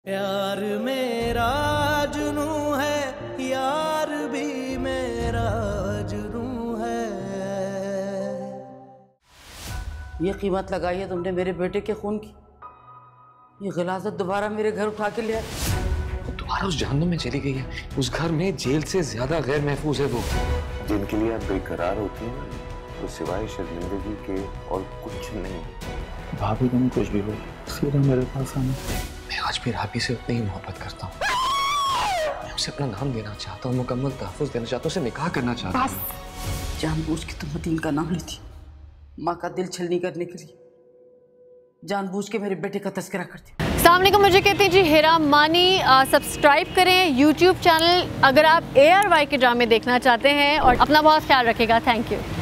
प्यार मेरा जुनू है, यार भी मेरा जुनू है। ये कीमत लगाई है तुमने मेरे बेटे के खून की। ये गिलाज़त दोबारा मेरे घर उठा के ले आए। वो दोबारा उस जहन्नुम में चली गई है। उस घर में जेल से ज्यादा गैर महफूज है वो। जिनके लिए आप बेकरार होती हैं तो सिवाय शर्मिंदगी के और कुछ नहीं। भाभी तुम कुछ भी हो, सीधा मेरे पास आना। मैं आज भी राबी से उतनी ही मोहब्बत करता हूँ। मैं उसे अपना नाम देना चाहता हूँ, मुकम्मल तहफ़्फ़ुज़ देना चाहता हूँ, उसे निकाह करना चाहता हूँ। जानबूझ के तुम मतीन का नाम लेती, माँ का दिल छलनी करने के लिए जानबूझ के मेरे बेटे का तस्करा करती। सामने को मुझे कहती हैं जी हिरा मानी। सब्सक्राइब करें यूट्यूब चैनल अगर आप ARY के ड्रामे देखना चाहते हैं और अपना बहुत ख्याल रखिएगा। Thank you.